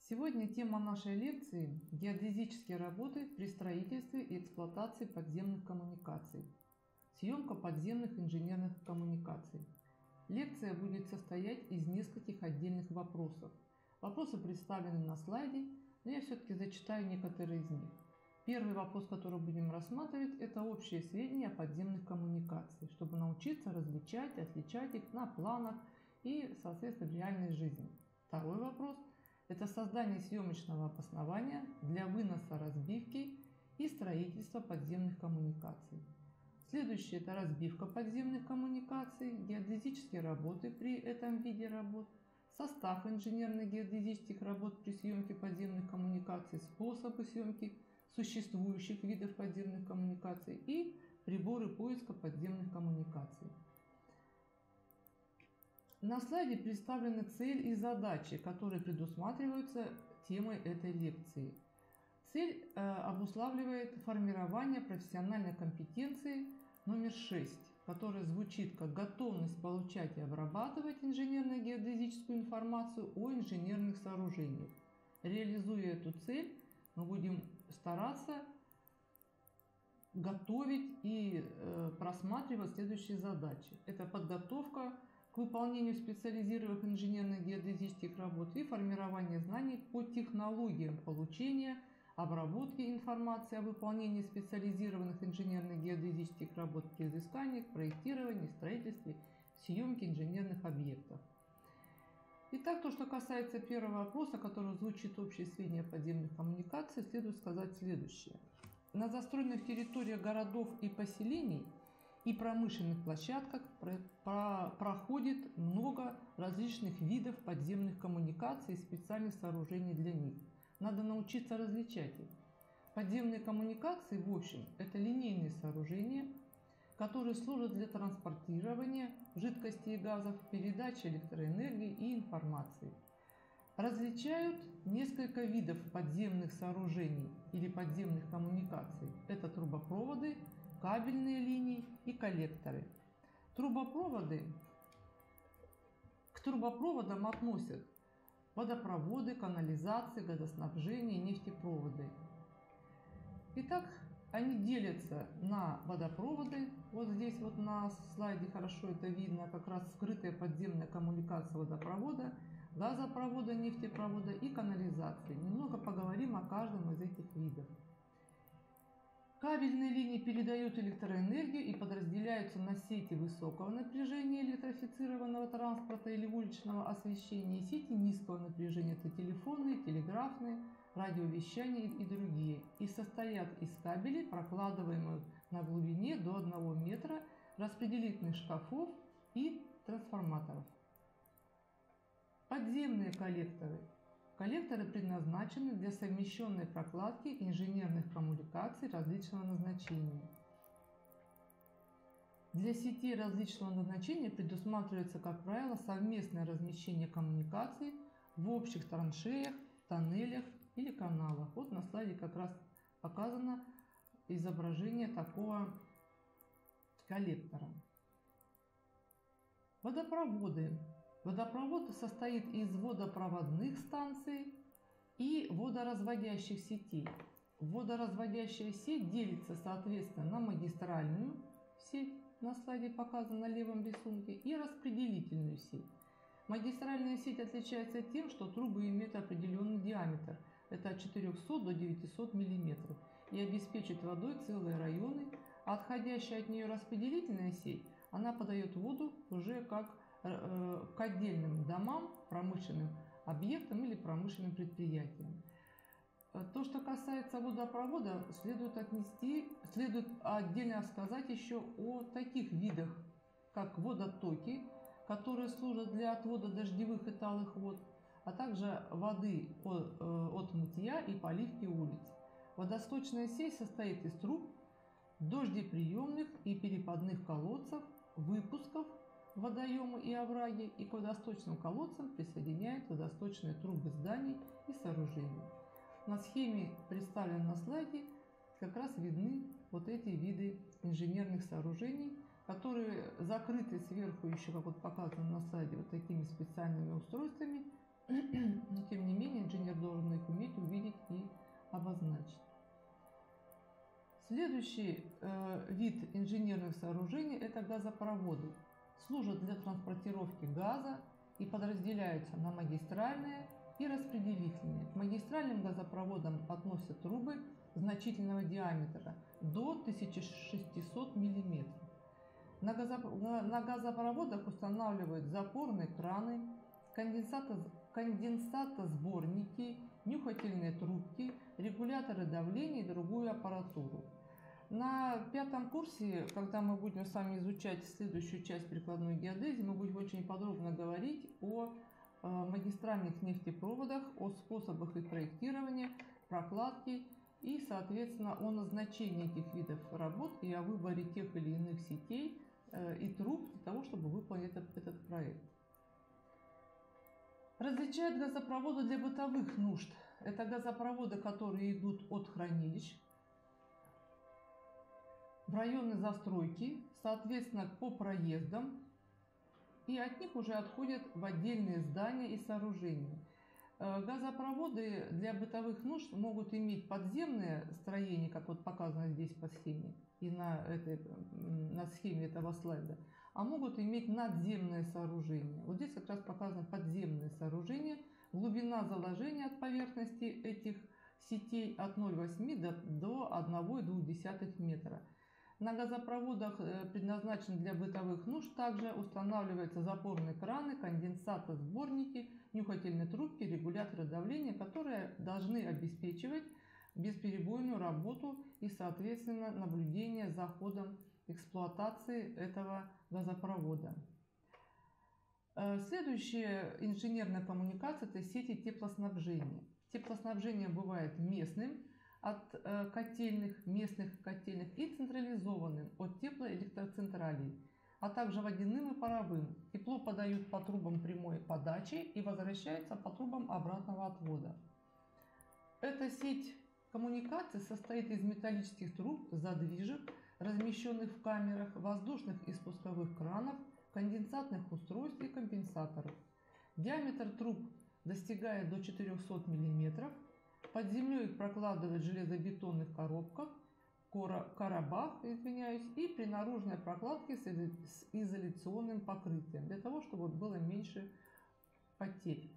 Сегодня тема нашей лекции – геодезические работы при строительстве и эксплуатации подземных коммуникаций. Съемка подземных инженерных коммуникаций. Лекция будет состоять из нескольких отдельных вопросов. Вопросы представлены на слайде, но я все-таки зачитаю некоторые из них. Первый вопрос, который будем рассматривать, это общие сведения о подземных коммуникациях, чтобы научиться различать, отличать их на планах и, соответственно, в реальной жизни. Второй вопрос – это создание съемочного обоснования для выноса разбивки и строительства подземных коммуникаций. Следующее – это разбивка подземных коммуникаций, геодезические работы при этом виде работ, состав инженерных геодезических работ при съемке подземных коммуникаций, способы съемки существующих видов подземных коммуникаций и приборы поиска подземных коммуникаций. На слайде представлены цель и задачи, которые предусматриваются темой этой лекции. Цель обуславливает формирование профессиональной компетенции номер 6, которая звучит как готовность получать и обрабатывать инженерно-геодезическую информацию о инженерных сооружениях. Реализуя эту цель, мы будем стараться готовить и просматривать следующие задачи. Это подготовка к выполнению специализированных инженерных геодезических работ и формирование знаний по технологиям получения, обработки информации о выполнении специализированных инженерных геодезических работ при изыскании, проектировании, строительстве, съемке инженерных объектов. Итак, то, что касается первого вопроса, который звучит общие сведения о подземных коммуникациях, следует сказать следующее. На застроенных территориях городов и поселений и промышленных площадках проходит много различных видов подземных коммуникаций и специальных сооружений для них. Надо научиться различать их. Подземные коммуникации, в общем, это линейные сооружения, которые служат для транспортирования жидкостей и газов, передачи электроэнергии и информации. Различают несколько видов подземных сооружений или подземных коммуникаций. Это трубопроводы, кабельные линии и коллекторы. К трубопроводам относят водопроводы, канализации, газоснабжение, нефтепроводы. Итак, они делятся на водопроводы. Вот здесь вот на слайде хорошо это видно, как раз скрытая подземная коммуникация водопровода, газопровода, нефтепровода и канализации. Немного поговорим о каждом из этих видов. Кабельные линии передают электроэнергию и подразделяются на сети высокого напряжения электрифицированного транспорта или уличного освещения и сети низкого напряжения, это телефонные, телеграфные, радиовещание и другие, и состоят из кабелей, прокладываемых на глубине до 1 метра, распределительных шкафов и трансформаторов. Подземные коллекторы. Коллекторы предназначены для совмещенной прокладки инженерных коммуникаций различного назначения. Для сетей различного назначения предусматривается, как правило, совместное размещение коммуникаций в общих траншеях, тоннелях или каналах. Вот на слайде как раз показано изображение такого коллектора. Водопроводы. Водопровод состоит из водопроводных станций и водоразводящих сетей. Водоразводящая сеть делится, соответственно, на магистральную сеть, на слайде показано на левом рисунке, и распределительную сеть. Магистральная сеть отличается тем, что трубы имеют определенный диаметр, это от 400 до 900 мм, и обеспечит водой целые районы, а отходящая от нее распределительная сеть, она подает воду уже как к отдельным домам, промышленным объектам или промышленным предприятиям. То, что касается водопровода, следует отдельно сказать еще о таких видах, как водотоки, которые служат для отвода дождевых и талых вод, а также воды от мытья и поливки улиц. Водосточная сеть состоит из труб, дождеприемных и перепадных колодцев, выпусков, водоемы и овраги, и к водосточным колодцам присоединяют водосточные трубы зданий и сооружений. На схеме, представленной на слайде, как раз видны вот эти виды инженерных сооружений, которые закрыты сверху еще, как вот показано на слайде, вот такими специальными устройствами. Но тем не менее инженер должен уметь увидеть и обозначить. Следующий вид инженерных сооружений – это газопроводы. Служат для транспортировки газа и подразделяются на магистральные и распределительные. К магистральным газопроводам относят трубы значительного диаметра до 1600 мм. На газопроводах устанавливают запорные краны, конденсатосборники, нюхательные трубки, регуляторы давления и другую аппаратуру. На 5 курсе, когда мы будем с вами изучать следующую часть прикладной геодезии, мы будем очень подробно говорить о магистральных нефтепроводах, о способах их проектирования, прокладки и, соответственно, о назначении этих видов работ и о выборе тех или иных сетей и труб для того, чтобы выполнить этот проект. Различают газопроводы для бытовых нужд. Это газопроводы, которые идут от хранилищ в районы застройки, соответственно, по проездам, и от них уже отходят в отдельные здания и сооружения. Газопроводы для бытовых нужд могут иметь подземное строение, как вот показано здесь по схеме и на схеме этого слайда, а могут иметь надземное сооружение. Вот здесь как раз показано подземное сооружение. Глубина заложения от поверхности этих сетей от 0,8 до 1,2 метра. На газопроводах, предназначенных для бытовых нужд, также устанавливаются запорные краны, конденсатосборники, нюхательные трубки, регуляторы давления, которые должны обеспечивать бесперебойную работу и, соответственно, наблюдение за ходом эксплуатации этого газопровода. Следующая инженерная коммуникация – это сети теплоснабжения. Теплоснабжение бывает местным от местных котельных и централизованным от теплоэлектроцентралей, а также водяным и паровым. Тепло подают по трубам прямой подачи и возвращается по трубам обратного отвода. Эта сеть коммуникаций состоит из металлических труб, задвижек, размещенных в камерах, воздушных и спусковых кранов, конденсатных устройств и компенсаторов. Диаметр труб достигает до 400 мм. Под землей их прокладывают в железобетонных коробах, и при наружной прокладке с изоляционным покрытием, для того, чтобы было меньше потерь.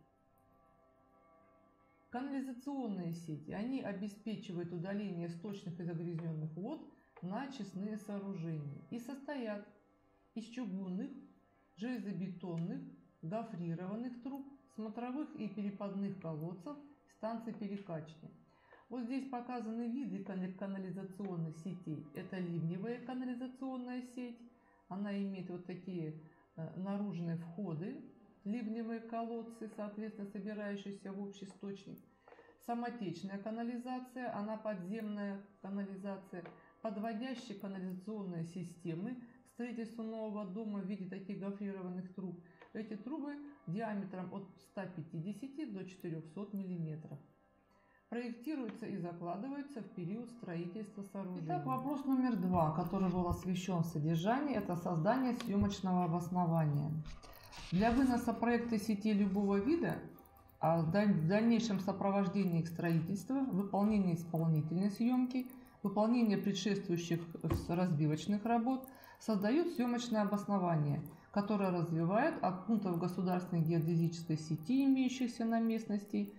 Канализационные сети, они обеспечивают удаление сточных и загрязненных вод на очистные сооружения и состоят из чугунных, железобетонных, гофрированных труб, смотровых и перепадных колодцев, станций перекачки. Вот здесь показаны виды канализационных сетей. Это ливневая канализационная сеть. Она имеет вот такие наружные входы, ливневые колодцы, соответственно, собирающиеся в общий источник. Самотечная канализация, она подземная канализация. Подводящие канализационные системы, строительство нового дома в виде таких гофрированных труб. Эти трубы диаметром от 150 до 400 мм. Проектируются и закладываются в период строительства сооружения. Итак, вопрос номер 2, который был освещен в содержании, это создание съемочного обоснования. Для выноса проекта сети любого вида, а в дальнейшем сопровождении их строительства, выполнения исполнительной съемки, выполнения предшествующих разбивочных работ, создают съемочное обоснование, которое развивает от пунктов государственной геодезической сети, имеющихся на местности,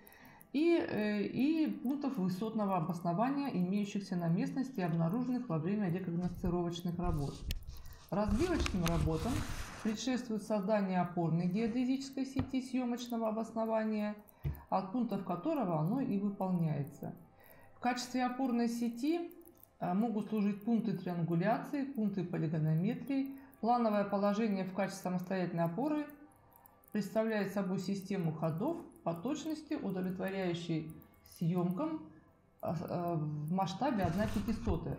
и пунктов высотного обоснования, имеющихся на местности, обнаруженных во время рекогносцировочных работ. Разбивочным работам предшествует создание опорной геодезической сети съемочного обоснования, от пунктов которого оно и выполняется. В качестве опорной сети могут служить пункты триангуляции, пункты полигонометрии. Плановое положение в качестве самостоятельной опоры представляет собой систему ходов по точности, удовлетворяющей съемкам в масштабе 1/500.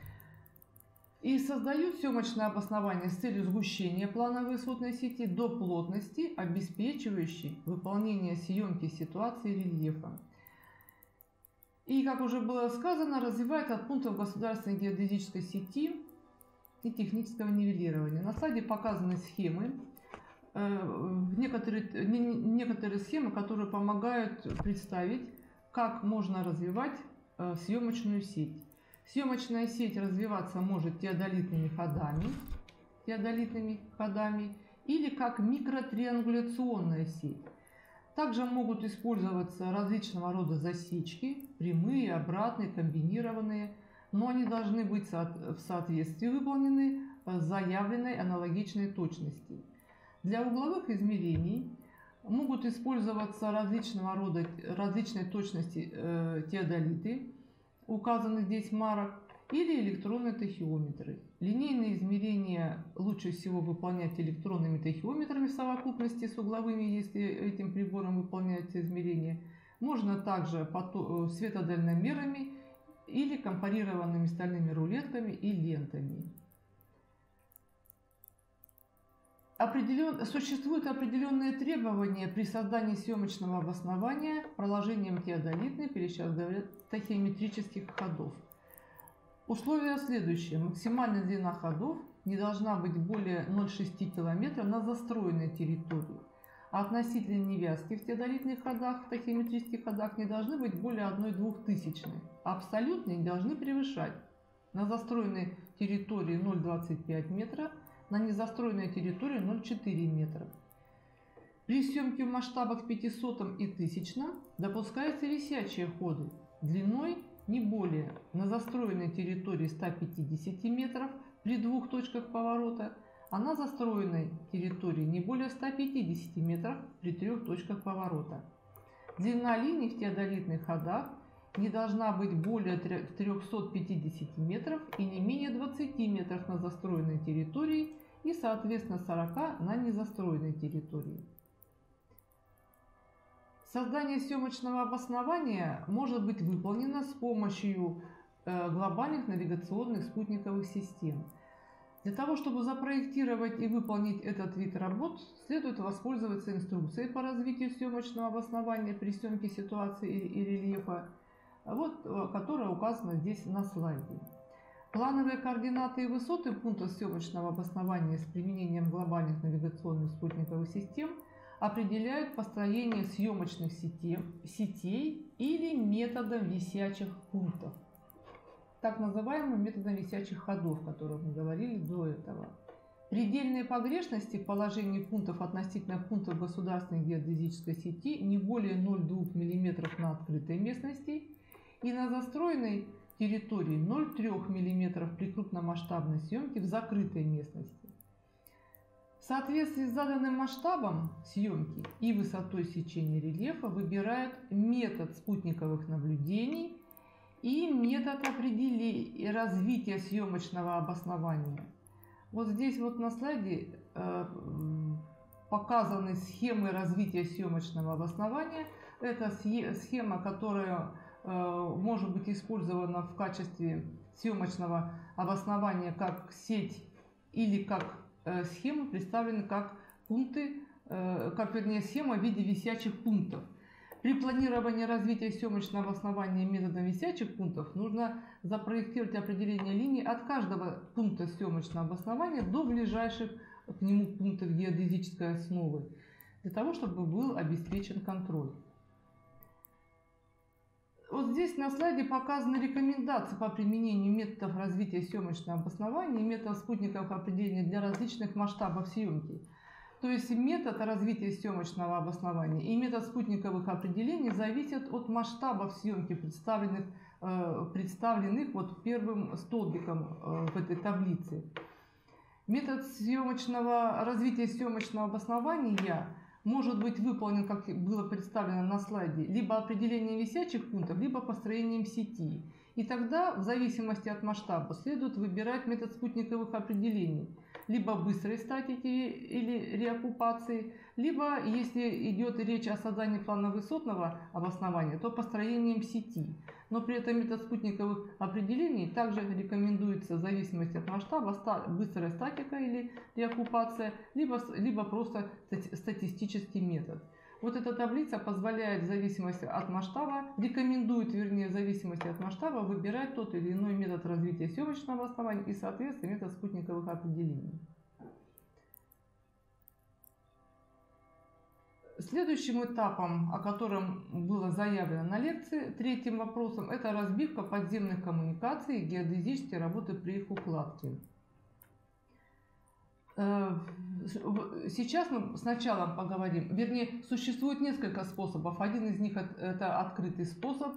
И создают съемочное обоснование с целью сгущения плановой высотной сети до плотности, обеспечивающей выполнение съемки ситуации рельефа. И, как уже было сказано, развивает от пунктов государственной геодезической сети и технического нивелирования. На слайде показаны схемы, некоторые схемы, которые помогают представить как можно развивать съемочную сеть. Съемочная сеть развиваться может теодолитными ходами или как микротриангуляционная сеть. Также могут использоваться различного рода засечки, прямые, обратные, комбинированные, но они должны быть в соответствии выполнены с заявленной аналогичной точности. Для угловых измерений могут использоваться различной точности теодолиты, указанных здесь марок, или электронные тахеометры. Линейные измерения лучше всего выполнять электронными тахеометрами в совокупности с угловыми, если этим прибором выполняются измерения. Можно также светодальномерами или компарированными стальными рулетками и лентами. Существуют определенные требования при создании съемочного обоснования проложением теодолитных, или сейчас говорят, тахеометрических ходов. Условия следующие. Максимальная длина ходов не должна быть более 0,6 км на застроенной территории. А относительно невязки в теодолитных ходах, в тахеометрических ходах не должны быть более 1/2 тысячной. Абсолютные не должны превышать на застроенной территории 0,25 метра, на незастроенной территории 0,4 метра. При съемке в масштабах 500 и 1000 допускаются висячие ходы длиной не более на застроенной территории 150 метров при 2 точках поворота, а на застроенной территории не более 150 метров при 3 точках поворота. Длина линий в теодолитных ходах не должна быть более 350 метров и не менее 20 метров на застроенной территории и, соответственно, 40 на незастроенной территории. Создание съемочного обоснования может быть выполнено с помощью глобальных навигационных спутниковых систем. Для того, чтобы запроектировать и выполнить этот вид работ, следует воспользоваться инструкцией по развитию съемочного обоснования при съемке ситуации и рельефа, которая указана здесь на слайде. Плановые координаты и высоты пункта съемочного обоснования с применением глобальных навигационных спутниковых систем определяют построение съемочных сетей или методом висячих пунктов, так называемым методом висячих ходов, о которых мы говорили до этого. Предельные погрешности в положении пунктов относительно пунктов государственной геодезической сети не более 0,2 мм на открытой местности и на застроенной территории 0,3 мм при крупномасштабной съемке в закрытой местности. В соответствии с заданным масштабом съемки и высотой сечения рельефа выбирают метод спутниковых наблюдений и метод развития съемочного обоснования. Вот здесь вот на слайде показаны схемы развития съемочного обоснования. Это схема, которая может быть использована в качестве съемочного обоснования как сеть или как схема, представлены как пункты, схема в виде висячих пунктов. При планировании развития съемочного обоснования методом висячих пунктов нужно запроектировать определение линий от каждого пункта съемочного обоснования до ближайших к нему пунктов геодезической основы, для того, чтобы был обеспечен контроль. Вот здесь на слайде показаны рекомендации по применению методов развития съемочного обоснования и методов спутниковых определений для различных масштабов съемки. То есть метод развития съемочного обоснования и метод спутниковых определений зависят от масштабов съемки, представленных вот первым столбиком в этой таблице. Метод развития съемочного обоснования может быть выполнен, как было представлено на слайде, либо определением висячих пунктов, либо построением сети. И тогда, в зависимости от масштаба, следует выбирать метод спутниковых определений, либо быстрой статики или реоккупации, либо, если идет речь о создании планово-высотного обоснования, то построением сети. Но при этом метод спутниковых определений также рекомендуется в зависимости от масштаба быстрая статика или реоккупация, либо просто статистический метод. Вот эта таблица позволяет в зависимости от масштаба, рекомендует, вернее, в зависимости от масштаба выбирать тот или иной метод развития съемочного обоснования и, соответственно, метод спутниковых определений. Следующим этапом, о котором было заявлено на лекции, третьим вопросом, это разбивка подземных коммуникаций и геодезические работы при их укладке. Сейчас мы сначала поговорим, вернее, существует несколько способов. Один из них это открытый способ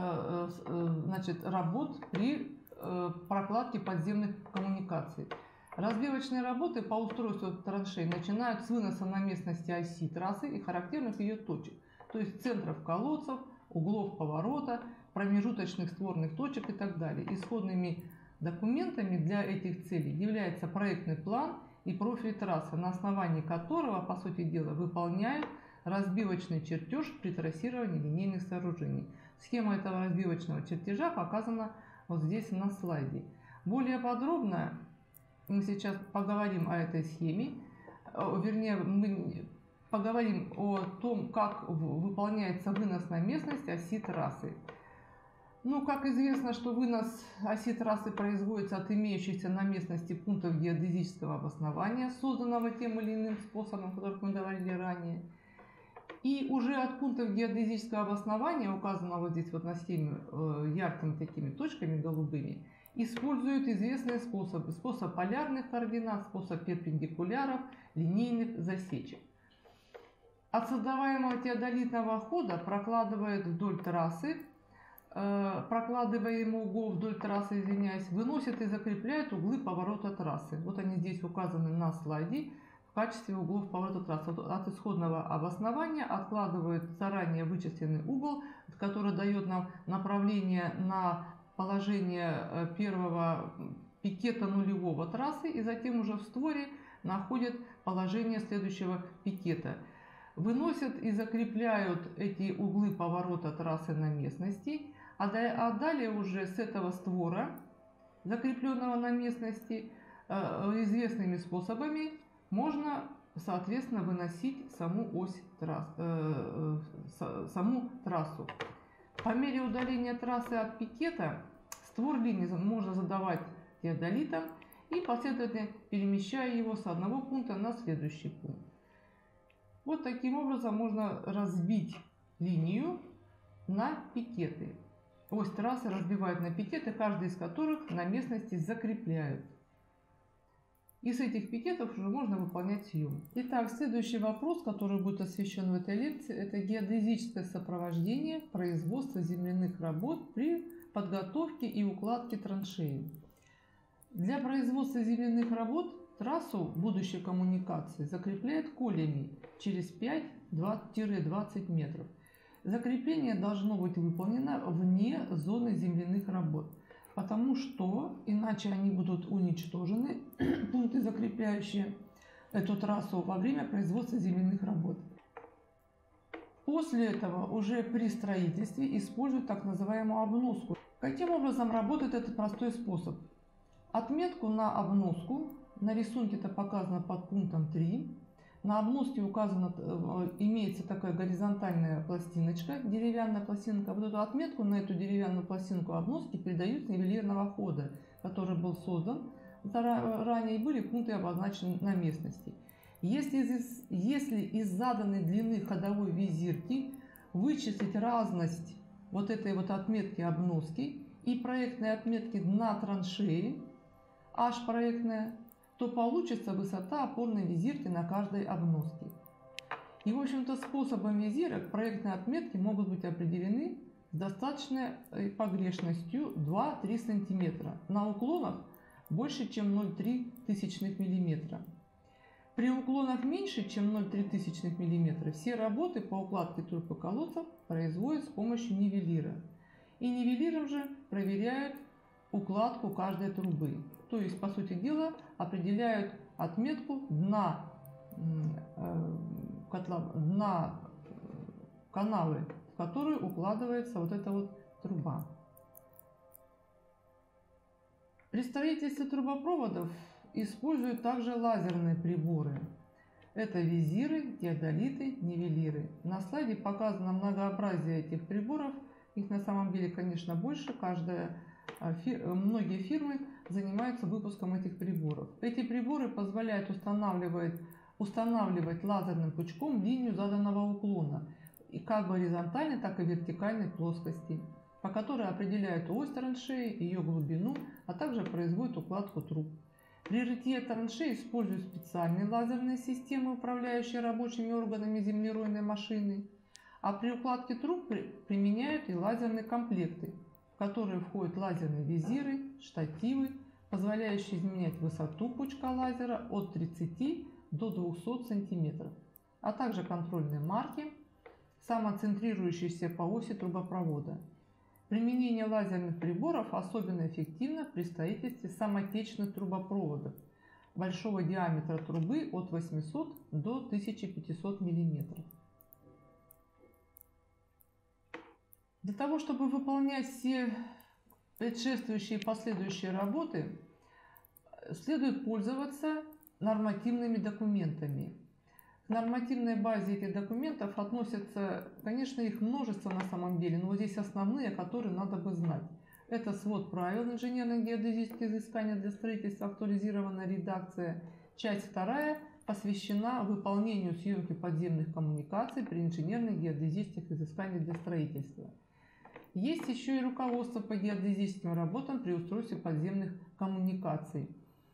работ при прокладке подземных коммуникаций. Разбивочные работы по устройству траншей начинают с выноса на местности оси трассы и характерных ее точек, то есть центров колодцев, углов поворота, промежуточных створных точек и так далее. Исходными документами для этих целей является проектный план и профиль трассы, на основании которого, по сути дела, выполняют разбивочный чертеж при трассировании линейных сооружений. Схема этого разбивочного чертежа показана вот здесь на слайде. Более подробно мы сейчас поговорим о этой схеме, вернее, мы поговорим о том, как выполняется вынос на местность оси трассы. Ну, как известно, что вынос оси трассы производится от имеющихся на местности пунктов геодезического обоснования, созданного тем или иным способом, о котором мы говорили ранее. И уже от пунктов геодезического обоснования, указанного здесь вот на схеме яркими такими точками голубыми, используют известные способы. Способ полярных координат, способ перпендикуляров, линейных засечек. От создаваемого теодолитного хода прокладывая угол вдоль трассы, выносят и закрепляют углы поворота трассы. Вот они здесь указаны на слайде в качестве углов поворота трассы. От исходного обоснования откладывают заранее вычисленный угол, который дает нам направление на положение первого пикета нулевого трассы, и затем уже в створе находят положение следующего пикета. Выносят и закрепляют эти углы поворота трассы на местности, а далее уже с этого створа, закрепленного на местности, известными способами можно, соответственно, выносить саму трассу. По мере удаления трассы от пикета створ линии можно задавать теодолитом и последовательно перемещая его с одного пункта на следующий пункт. Вот таким образом можно разбить линию на пикеты. Ось трассы разбивают на пикеты, каждый из которых на местности закрепляют. И с этих пикетов уже можно выполнять съем. Итак, следующий вопрос, который будет освещен в этой лекции, это геодезическое сопровождение производства земляных работ при подготовке и укладке траншеи. Для производства земляных работ трассу будущей коммуникации закрепляют колями через 5-20 метров. Закрепление должно быть выполнено вне зоны земляных работ, потому что иначе они будут уничтожены, пункты, закрепляющие эту трассу, во время производства земляных работ. После этого уже при строительстве используют так называемую обноску. Каким образом работает этот простой способ? Отметку на обноску, на рисунке это показано под пунктом 3, на обноске имеется такая горизонтальная пластиночка, деревянная пластинка. Вот эту отметку на эту деревянную пластинку обноски передают с нивелирного хода, который был создан ранее, и были пункты обозначены на местности. Если из заданной длины ходовой визирки вычислить разность вот этой вот отметки обноски и проектной отметки дна траншеи, H проектная, то получится высота опорной визирки на каждой обноске. И, в общем-то, способом визирок проектные отметки могут быть определены с достаточной погрешностью 2-3 см, на уклонах больше, чем 0,03 мм. При уклонах меньше, чем 0,03 мм, все работы по укладке труб и колодцев производят с помощью нивелира. И нивелиром же проверяют укладку каждой трубы. То есть, по сути дела, определяют отметку дна канавы, в которую укладывается вот эта вот труба. При строительстве трубопроводов используют также лазерные приборы. Это визиры, теодолиты, нивелиры. На слайде показано многообразие этих приборов. Их на самом деле, конечно, больше. Многие фирмы занимаются выпуском этих приборов. Эти приборы позволяют устанавливать устанавливать лазерным пучком линию заданного уклона, и как горизонтальной, так и вертикальной плоскости, по которой определяют ось траншеи, ее глубину, а также производят укладку труб. При рытье траншеи используют специальные лазерные системы, управляющие рабочими органами землеройной машины, а при укладке труб применяют и лазерные комплекты, в которые входят лазерные визиры, штативы, позволяющие изменять высоту пучка лазера от 30 до 200 см, а также контрольные марки, самоцентрирующиеся по оси трубопровода. Применение лазерных приборов особенно эффективно при строительстве самотечных трубопроводов большого диаметра трубы от 800 до 1500 мм. Для того, чтобы выполнять все предшествующие и последующие работы, следует пользоваться нормативными документами. К нормативной базе этих документов относятся, конечно, их множество на самом деле, но вот здесь основные, которые надо бы знать. Это свод правил инженерных геодезических изысканий для строительства, актуализированная редакция. Часть 2 посвящена выполнению съемки подземных коммуникаций при инженерных геодезических изысканиях для строительства. Есть еще и руководство по геодезическим работам при устройстве подземных коммуникаций.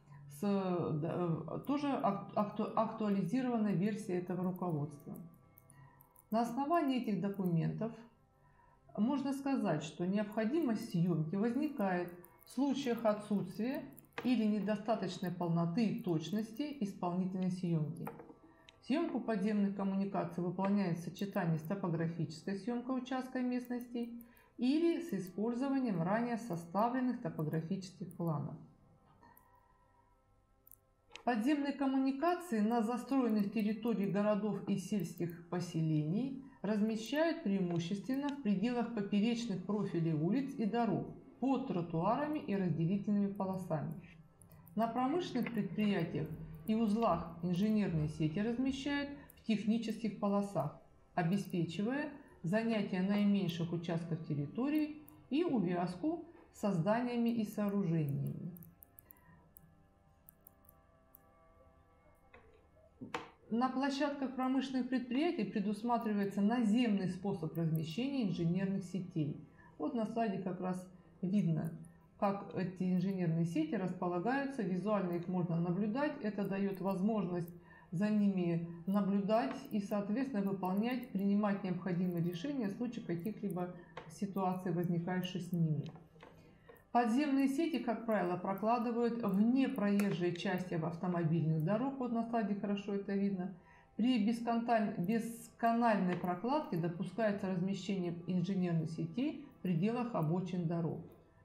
Тоже актуализированная версия этого руководства. На основании этих документов можно сказать, что необходимость съемки возникает в случаях отсутствия или недостаточной полноты и точности исполнительной съемки. Съемку подземных коммуникаций выполняет в сочетании с топографической съемкой участка местности или с использованием ранее составленных топографических планов. Подземные коммуникации на застроенных территориях городов и сельских поселений размещают преимущественно в пределах поперечных профилей улиц и дорог, под тротуарами и разделительными полосами. На промышленных предприятиях и узлах инженерные сети размещают в технических полосах, обеспечивая занятие наименьших участков территории и увязку со зданиями и сооружениями. На площадках промышленных предприятий предусматривается наземный способ размещения инженерных сетей. Вот на слайде как раз видно, как эти инженерные сети располагаются, визуально их можно наблюдать. Это дает возможность за ними наблюдать и, соответственно, выполнять, принимать необходимые решения в случае каких-либо ситуаций, возникающих с ними. Подземные сети, как правило, прокладывают вне проезжей части автомобильных дорог, вот на слайде хорошо это видно. При бесканальной прокладке допускается размещение инженерных сетей в пределах обочин дорог.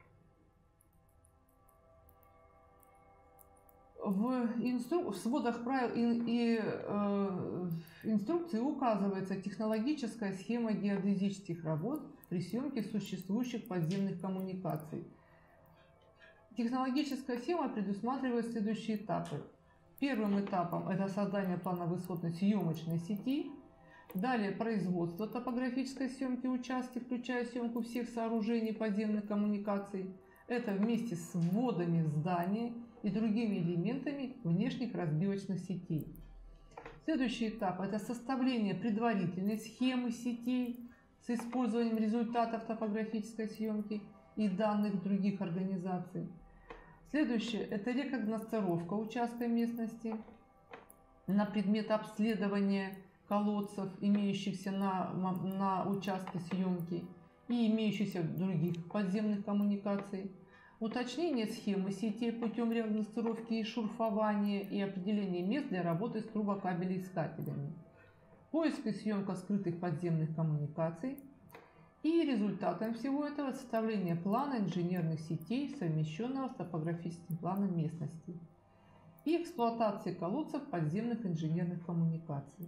В сводах правил и инструкции указывается технологическая схема геодезических работ при съемке существующих подземных коммуникаций. Технологическая схема предусматривает следующие этапы. Первым этапом это создание плана высотной съемочной сети, далее производство топографической съемки участка, включая съемку всех сооружений подземных коммуникаций. Это вместе с вводами здания и другими элементами внешних разбивочных сетей. Следующий этап – это составление предварительной схемы сетей с использованием результатов топографической съемки и данных других организаций. Следующее – это рекогносцировка участка местности на предмет обследования колодцев, имеющихся на участке съемки и имеющихся других подземных коммуникаций. Уточнение схемы сетей путем рекогносцировки и шурфования и определение мест для работы с трубокабелеискателями. Поиск и съемка скрытых подземных коммуникаций. И результатом всего этого составление плана инженерных сетей, совмещенного с топографическим планом местности. И эксплуатации колодцев подземных инженерных коммуникаций.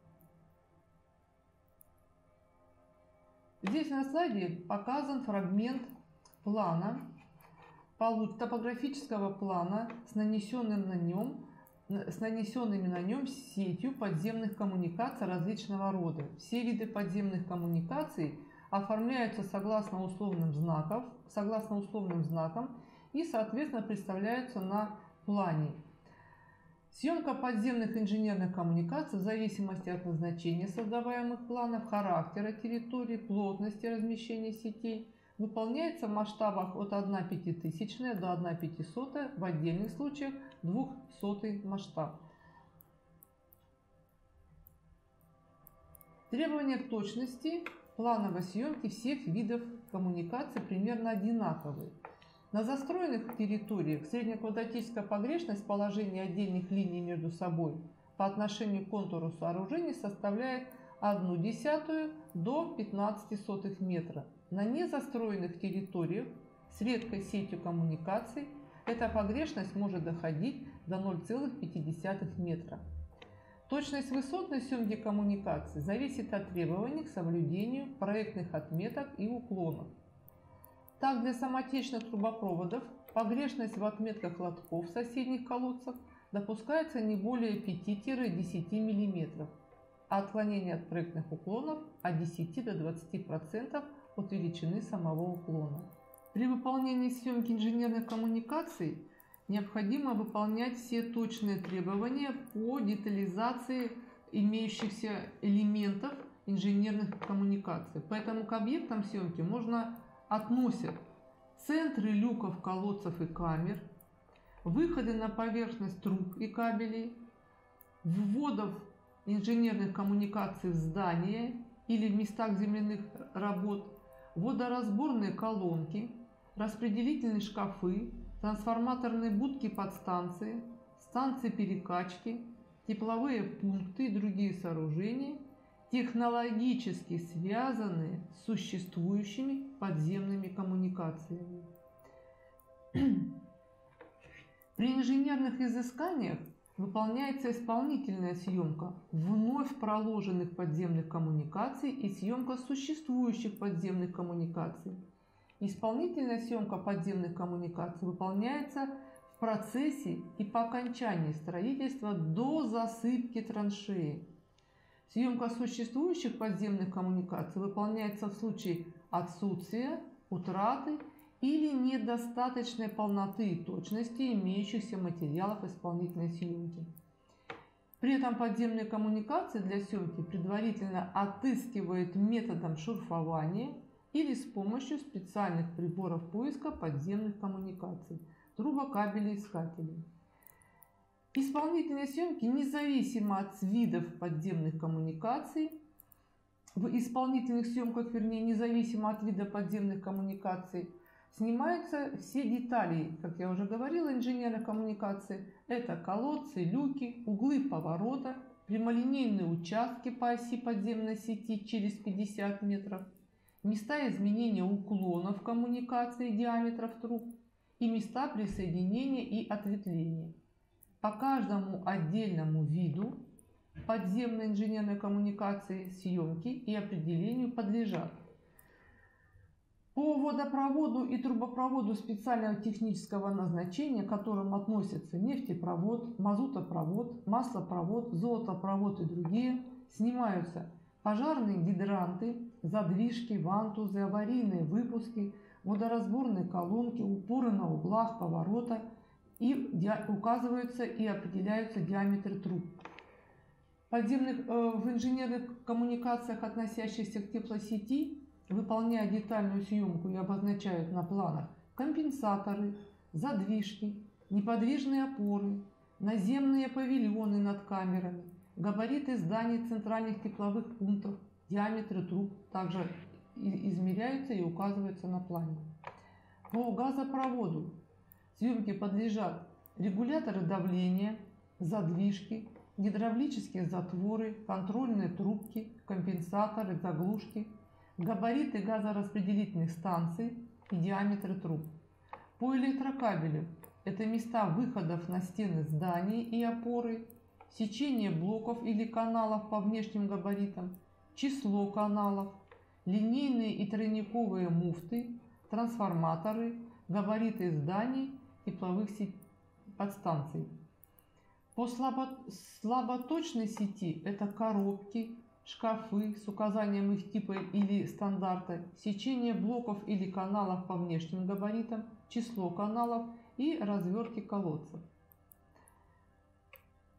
Здесь на слайде показан фрагмент плана, топографического плана с нанесенными на нем сетью подземных коммуникаций различного рода. Все виды подземных коммуникаций оформляются согласно условным знакам и, соответственно, представляются на плане. Съемка подземных инженерных коммуникаций в зависимости от назначения создаваемых планов, характера территории, плотности размещения сетей выполняется в масштабах от 1/5000 до 1/500, в отдельных случаях 200 масштаб. Требования к точности плановой съемки всех видов коммуникаций примерно одинаковые. На застроенных территориях среднеквадратическая погрешность положения отдельных линий между собой по отношению к контуру сооружений составляет 0,1 до 0,15 метра. На незастроенных территориях с редкой сетью коммуникаций эта погрешность может доходить до 0,5 метра. Точность высотной съемки коммуникаций зависит от требований к соблюдению проектных отметок и уклонов. Так, для самотечных трубопроводов погрешность в отметках лотков в соседних колодцах допускается не более 5-10 мм, а отклонение от проектных уклонов от 10 до 20% от величины самого уклона. При выполнении съемки инженерных коммуникаций необходимо выполнять все точные требования по детализации имеющихся элементов инженерных коммуникаций. Поэтому к объектам съемки относят центры люков, колодцев и камер, выходы на поверхность труб и кабелей, вводов инженерных коммуникаций в здания или в местах земляных работ, водоразборные колонки, распределительные шкафы, трансформаторные будки подстанции, станции перекачки, тепловые пункты и другие сооружения, технологически связанные с существующими подземными коммуникациями. При инженерных изысканиях выполняется исполнительная съемка вновь проложенных подземных коммуникаций и съемка существующих подземных коммуникаций. Исполнительная съемка подземных коммуникаций выполняется в процессе и по окончании строительства до засыпки траншеи. Съемка существующих подземных коммуникаций выполняется в случае отсутствия, утраты или недостаточной полноты и точности имеющихся материалов исполнительной съемки. При этом подземные коммуникации для съемки предварительно отыскивают методом шурфования или с помощью специальных приборов поиска подземных коммуникаций, трубокабелеискателей. Исполнительные съемки, независимо от видов подземных коммуникаций, в исполнительных съемках, независимо от вида подземных коммуникаций, снимаются все детали, как я уже говорила, инженерных коммуникаций. Это колодцы, люки, углы поворота, прямолинейные участки по оси подземной сети через 50 метров, места изменения уклонов коммуникации диаметров труб и места присоединения и ответвления. По каждому отдельному виду подземной инженерной коммуникации съемки и определению подлежат: по водопроводу и трубопроводу специального технического назначения, к которым относятся нефтепровод, мазутопровод, маслопровод, золотопровод и другие, снимаются пожарные гидранты, задвижки, вантузы, аварийные выпуски, водоразборные колонки, упоры на углах поворота, и указываются и определяются диаметры труб. В инженерных коммуникациях, относящихся к теплосети, выполняя детальную съемку и обозначают на планах компенсаторы, задвижки, неподвижные опоры, наземные павильоны над камерами, габариты зданий центральных тепловых пунктов, диаметры труб также измеряются и указываются на плане. По газопроводу съемке подлежат регуляторы давления, задвижки, гидравлические затворы, контрольные трубки, компенсаторы, заглушки, габариты газораспределительных станций и диаметры труб. По электрокабелю это места выходов на стены зданий и опоры, сечение блоков или каналов по внешним габаритам, число каналов, линейные и тройниковые муфты, трансформаторы, габариты зданий, тепловых подстанций. По слаботочной сети это коробки, шкафы с указанием их типа или стандарта, сечение блоков или каналов по внешним габаритам, число каналов и развертки колодцев.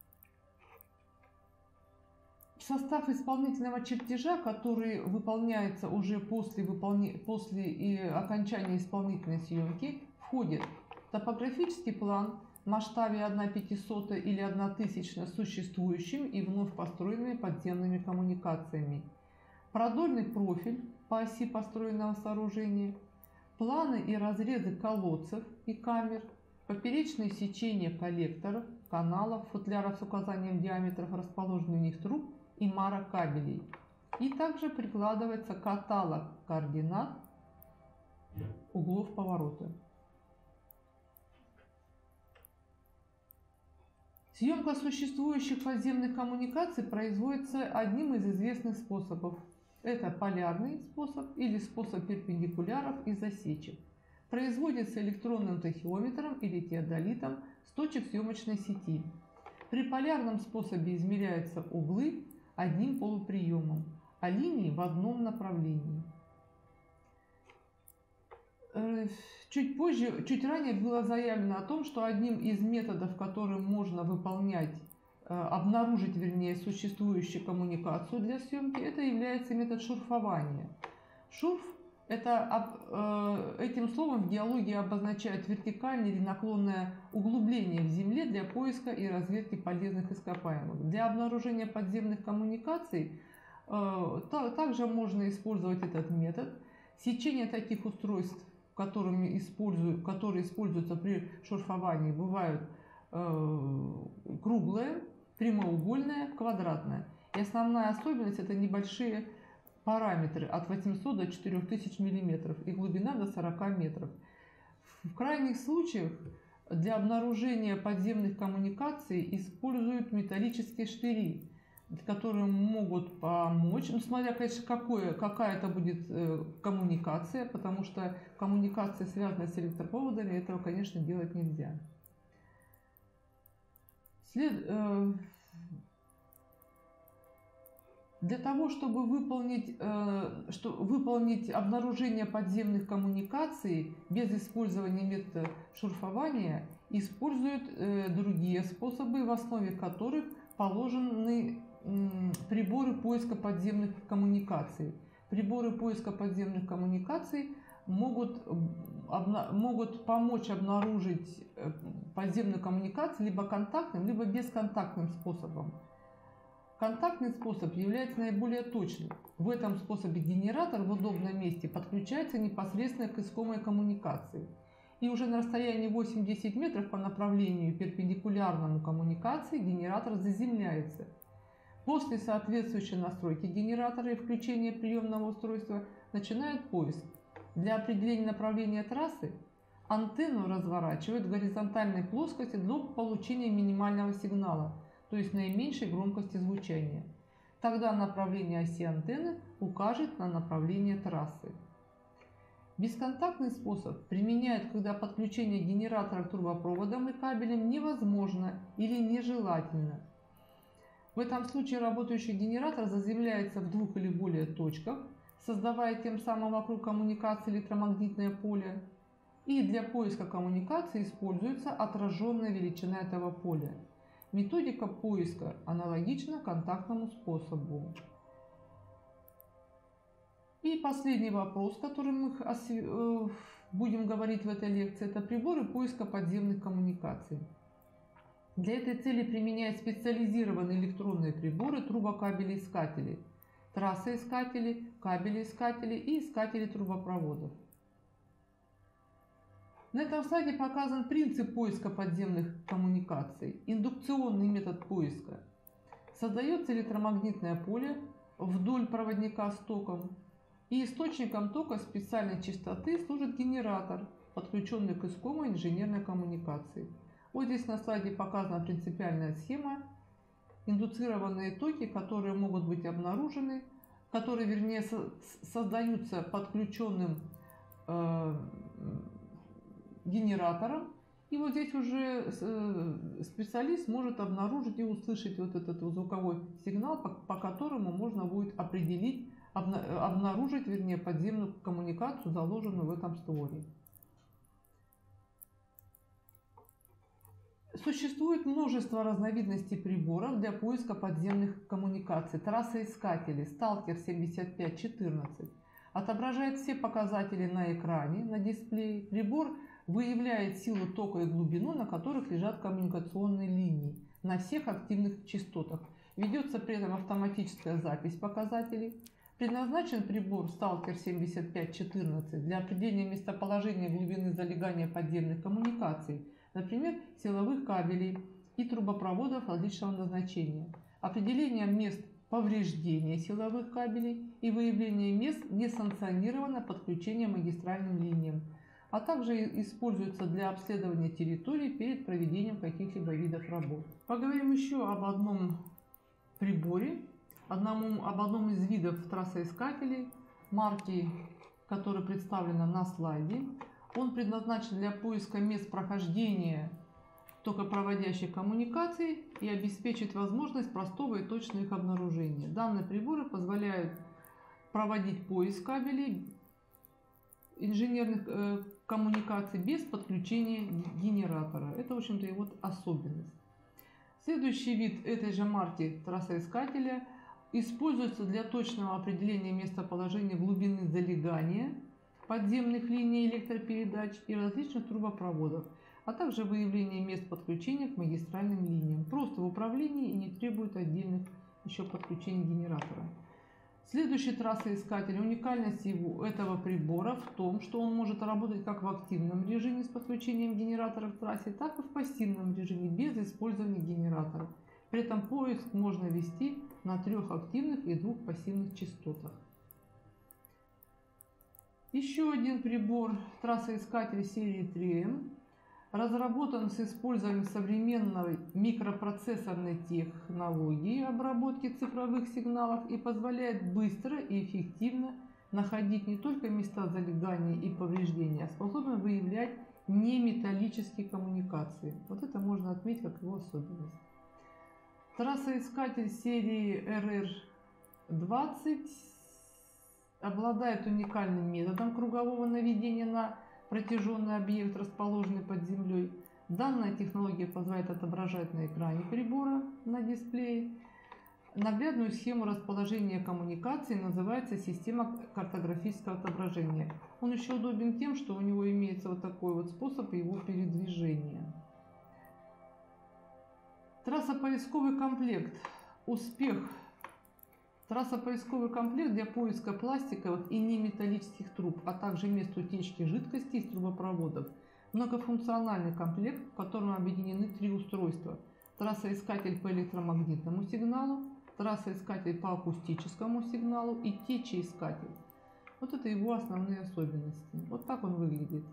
состав исполнительного чертежа, который выполняется уже после окончания исполнительной съемки, входит топографический план в масштабе 1/500 или 1/1000 с существующими и вновь построенными подземными коммуникациями, продольный профиль по оси построенного сооружения, планы и разрезы колодцев и камер, поперечные сечения коллекторов, каналов, футляров с указанием диаметров, расположенных в них труб и марок кабелей. И также прикладывается каталог координат углов поворота. Съемка существующих подземных коммуникаций производится одним из известных способов. Это полярный способ или способ перпендикуляров и засечек. Производится электронным тахеометром или теодолитом с точек съемочной сети. При полярном способе измеряются углы одним полуприемом, а линии в одном направлении. Чуть ранее было заявлено о том, что одним из методов, которым можно обнаружить существующую коммуникацию для съемки, это является метод шурфования. Шурф – этим словом в геологии обозначают вертикальное или наклонное углубление в земле для поиска и разведки полезных ископаемых. Для обнаружения подземных коммуникаций также можно использовать этот метод. Сечение таких устройств, которые используются при шурфовании, бывают круглое, прямоугольное, квадратное. И основная особенность – это небольшие параметры от 800 до 4000 мм и глубина до 40 метров. В крайних случаях для обнаружения подземных коммуникаций используют металлические штыри, которые могут помочь, смотря, конечно, какая это будет коммуникация, потому что коммуникация, связанная с электропроводами, этого, конечно, делать нельзя. Для того, чтобы выполнить обнаружение подземных коммуникаций без использования метода шурфования, используют другие способы, в основе которых положены приборы поиска подземных коммуникаций. Приборы поиска подземных коммуникаций могут помочь обнаружить подземную коммуникацию либо контактным, либо бесконтактным способом. Контактный способ является наиболее точным. В этом способе генератор в удобном месте подключается непосредственно к искомой коммуникации. И уже на расстоянии 8-10 метров по направлению перпендикулярному коммуникации генератор заземляется. После соответствующей настройки генератора и включения приемного устройства начинает поиск. Для определения направления трассы антенну разворачивают в горизонтальной плоскости для получения минимального сигнала, то есть наименьшей громкости звучания. Тогда направление оси антенны укажет на направление трассы. Бесконтактный способ применяют, когда подключение генератора к трубопроводам и кабелям невозможно или нежелательно. В этом случае работающий генератор заземляется в двух или более точках, создавая тем самым вокруг коммуникации электромагнитное поле. И для поиска коммуникации используется отраженная величина этого поля. Методика поиска аналогична контактному способу. И последний вопрос, который мы будем говорить в этой лекции, это приборы поиска подземных коммуникаций. Для этой цели применяют специализированные электронные приборы трубокабелеискатели, трассоискатели, кабелеискатели и искатели трубопроводов. На этом слайде показан принцип поиска подземных коммуникаций. Индукционный метод поиска. Создается электромагнитное поле вдоль проводника с током, и источником тока специальной частоты служит генератор, подключенный к искомой инженерной коммуникации. Вот здесь на слайде показана принципиальная схема. Индуцированные токи, которые могут быть обнаружены, которые, вернее, создаются подключенным генератором. И вот здесь уже специалист может обнаружить и услышать вот этот звуковой сигнал, по которому можно будет обнаружить, вернее, подземную коммуникацию, заложенную в этом створе. Существует множество разновидностей приборов для поиска подземных коммуникаций. Трассоискатели Stalker 7514 отображает все показатели на экране, на дисплее. Прибор выявляет силу тока и глубину, на которых лежат коммуникационные линии на всех активных частотах. Ведется при этом автоматическая запись показателей. Предназначен прибор Stalker 7514 для определения местоположения глубины залегания подземных коммуникаций, например, силовых кабелей и трубопроводов различного назначения, определение мест повреждения силовых кабелей и выявление мест несанкционированного подключения магистральным линиям, а также используется для обследования территории перед проведением каких-либо видов работ. Поговорим еще об одном приборе, об одном из видов трассоискателей, марки, которая представлена на слайде. Он предназначен для поиска мест прохождения токопроводящих коммуникаций и обеспечит возможность простого и точного их обнаружения. Данные приборы позволяют проводить поиск кабелей инженерных коммуникаций без подключения генератора. Это, в общем-то, его особенность. Следующий вид этой же марки трассоискателя используется для точного определения местоположения глубины залегания подземных линий электропередач и различных трубопроводов, а также выявление мест подключения к магистральным линиям. Просто в управлении и не требует отдельных еще подключений генератора. Следующий трассоискатель. Уникальность этого прибора в том, что он может работать как в активном режиме с подключением генератора к трассе, так и в пассивном режиме без использования генератора. При этом поиск можно вести на 3 активных и 2 пассивных частотах. Еще один прибор, трассоискатель серии 3M, разработан с использованием современной микропроцессорной технологии обработки цифровых сигналов и позволяет быстро и эффективно находить не только места залегания и повреждения, а способен выявлять неметаллические коммуникации. Вот это можно отметить как его особенность. Трассоискатель серии RR20 обладает уникальным методом кругового наведения на протяженный объект, расположенный под землей. Данная технология позволяет отображать на экране прибора на дисплее наглядную схему расположения коммуникаций, называется система картографического отображения. Он еще удобен тем, что у него имеется вот такой вот способ его передвижения. Трассопоисковый комплект «Успех». Трассопоисковый комплект для поиска пластиковых и неметаллических труб, а также мест утечки жидкости из трубопроводов. Многофункциональный комплект, в котором объединены 3 устройства. Трассоискатель по электромагнитному сигналу, трассоискатель по акустическому сигналу и течеискатель. Вот это его основные особенности. Вот так он выглядит.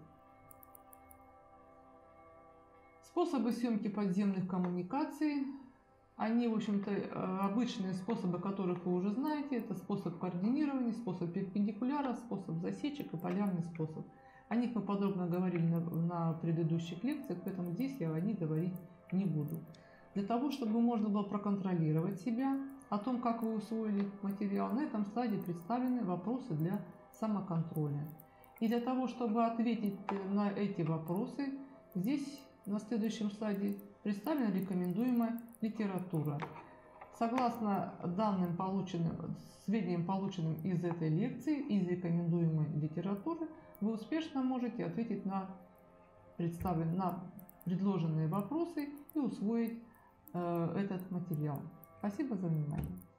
Способы съемки подземных коммуникаций. Они, в общем-то, обычные способы, которых вы уже знаете. Это способ координирования, способ перпендикуляра, способ засечек и полярный способ. О них мы подробно говорили на предыдущих лекциях, поэтому здесь я о них говорить не буду. Для того, чтобы можно было проконтролировать себя, о том, как вы усвоили материал, на этом слайде представлены вопросы для самоконтроля. И для того, чтобы ответить на эти вопросы, здесь на следующем слайде представлена рекомендуемая литература. Согласно сведениям, полученным из этой лекции, из рекомендуемой литературы, вы успешно можете ответить на предложенные вопросы и усвоить этот материал. Спасибо за внимание.